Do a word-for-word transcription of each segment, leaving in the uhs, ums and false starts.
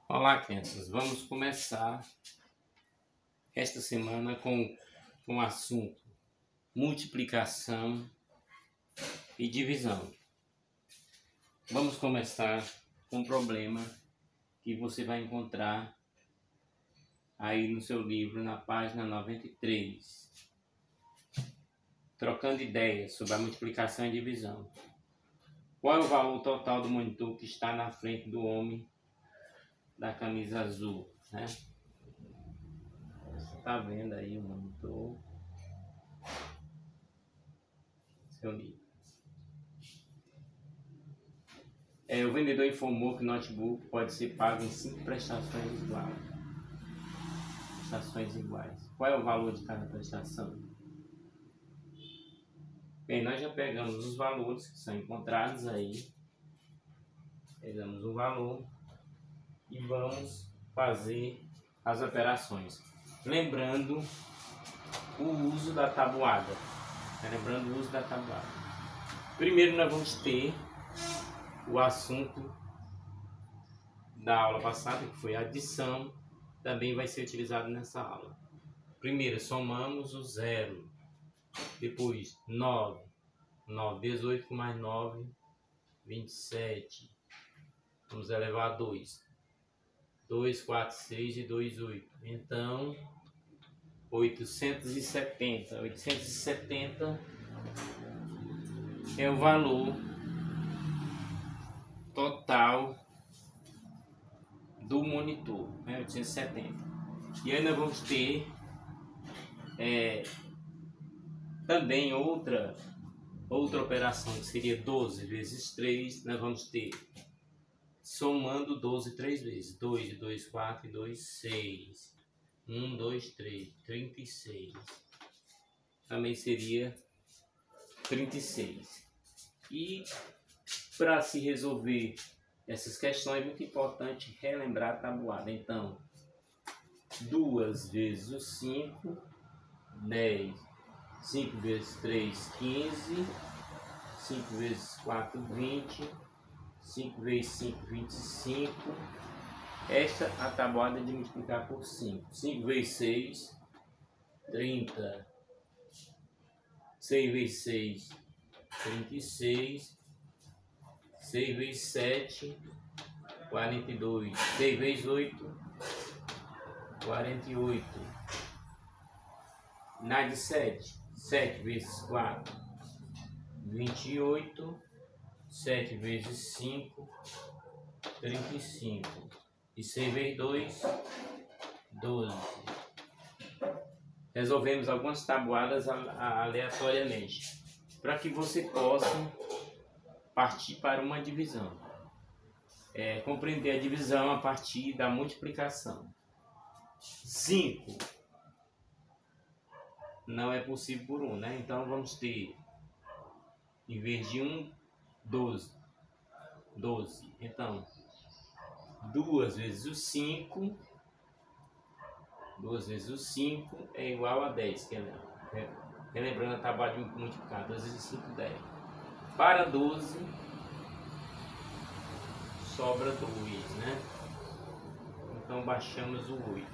Olá, crianças. Vamos começar esta semana com com o assunto multiplicação e divisão. Vamos começar com um problema que você vai encontrar aí no seu livro, na página noventa e três. Trocando ideias sobre a multiplicação e divisão. Qual é o valor total do monitor que está na frente do homem da camisa azul, né? Você tá vendo aí o monitor, seu livro. É, o vendedor informou que o notebook pode ser pago em cinco prestações iguais. Prestações iguais. Qual é o valor de cada prestação? Bem, nós já pegamos os valores que são encontrados aí. Pegamos o valor e vamos fazer as operações. Lembrando o uso da tabuada. Lembrando o uso da tabuada. Primeiro nós vamos ter o assunto da aula passada, que foi a adição. Também vai ser utilizado nessa aula. Primeiro somamos o zero. Depois nove. nove, dezoito com mais nove, vinte e sete. Vamos elevar a dois. dois, quatro, seis e dois, oito. Então, oitocentos e setenta. oitocentos e setenta é o valor total do monitor, né? oitocentos e setenta. E aí nós vamos ter é, também outra, outra operação, que seria doze vezes três. Nós vamos ter somando doze três vezes. dois, dois, quatro e dois, seis. um, dois, três, trinta e seis. Também seria trinta e seis. E para se resolver essas questões é muito importante relembrar a tabuada. Então, duas vezes o cinco, dez. cinco vezes três, quinze. cinco vezes quatro, vinte. cinco vezes cinco, vinte e cinco. Esta é a tabuada de multiplicar por cinco. cinco vezes seis, trinta. seis vezes seis, trinta e seis. seis vezes sete, quarenta e dois. seis vezes oito, quarenta e oito. Na de sete, sete vezes quatro, vinte e oito. sete vezes cinco, trinta e cinco. E seis vezes dois, doze. Resolvemos algumas tabuadas aleatoriamente, para que você possa partir para uma divisão. É, compreender a divisão a partir da multiplicação. cinco não é possível por um, né? Então vamos ter, em vez de um, doze. doze. Então, duas vezes o cinco. duas vezes o cinco é igual a dez. Que é, relembrando a tabuada de multiplicar. duas vezes cinco, dez. Para doze, sobra dois, né? Então, baixamos o oito.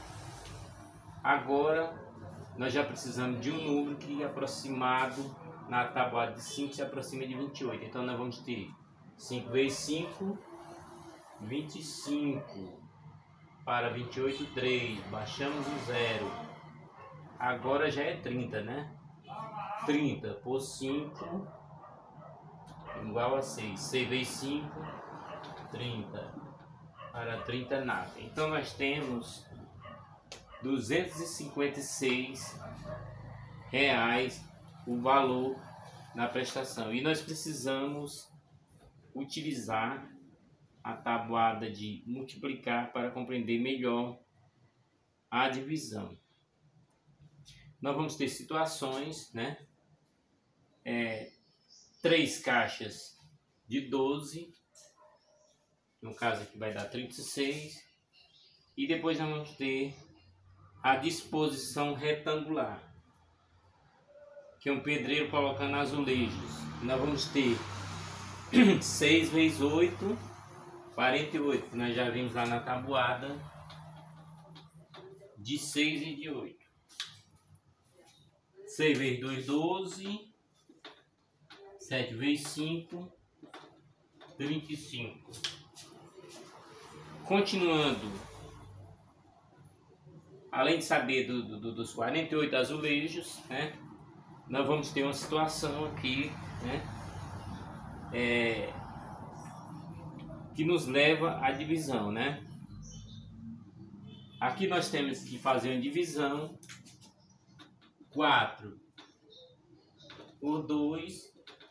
Agora, nós já precisamos de um número que, aproximado na tabuada de cinco, se aproxima de vinte e oito. Então, nós vamos ter cinco vezes cinco, vinte e cinco. Para vinte e oito, três. Baixamos o zero. Agora já é trinta, né? trinta por cinco igual a seis. seis vezes cinco, trinta. Para trinta, nada. Então, nós temos duzentos e cinquenta e seis reais o valor na prestação. E nós precisamos utilizar a tabuada de multiplicar para compreender melhor a divisão. Nós vamos ter situações, né? É, três caixas de doze, no caso aqui vai dar trinta e seis, e depois nós vamos ter a disposição retangular, que é um pedreiro colocando azulejos. Nós vamos ter seis vezes oito, quarenta e oito, que nós já vimos lá na tabuada, de seis e de oito. seis vezes dois, doze. sete vezes cinco, trinta e cinco. Continuando, além de saber do, do, dos quarenta e oito azulejos, né, nós vamos ter uma situação aqui, né, é, que nos leva à divisão, né? Aqui nós temos que fazer uma divisão. quatro por dois.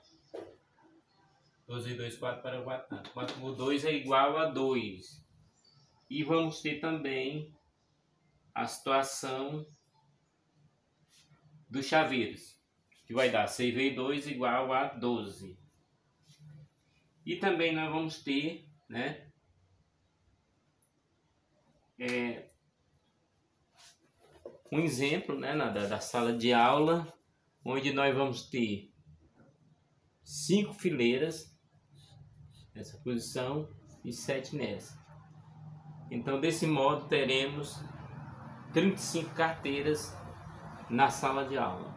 doze e dois, quatro para quatro. quatro por dois é igual a dois. E vamos ter também a situação dos chaveiros, que vai dar seis vezes dois igual a doze. E também nós vamos ter, né, é, um exemplo, né, na, da, da sala de aula, onde nós vamos ter cinco fileiras nessa posição e sete nessa. Então, desse modo, teremos trinta e cinco carteiras na sala de aula.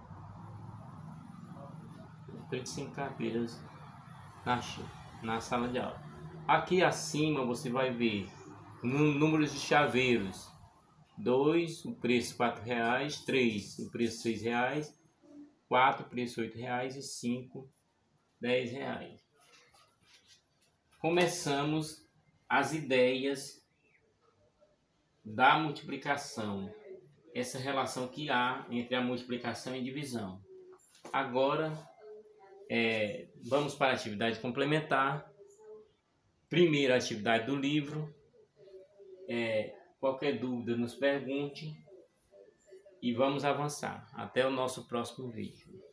trinta e cinco carteiras na, na sala de aula. Aqui acima você vai ver números de chaveiros. dois, o preço quatro reais, três, o preço seis reais, quatro, o preço oito reais e cinco, dez reais. Começamos as ideias da multiplicação, essa relação que há entre a multiplicação e divisão. Agora, é, vamos para a atividade complementar. Primeira atividade do livro. É, qualquer dúvida nos pergunte e vamos avançar. Até o nosso próximo vídeo.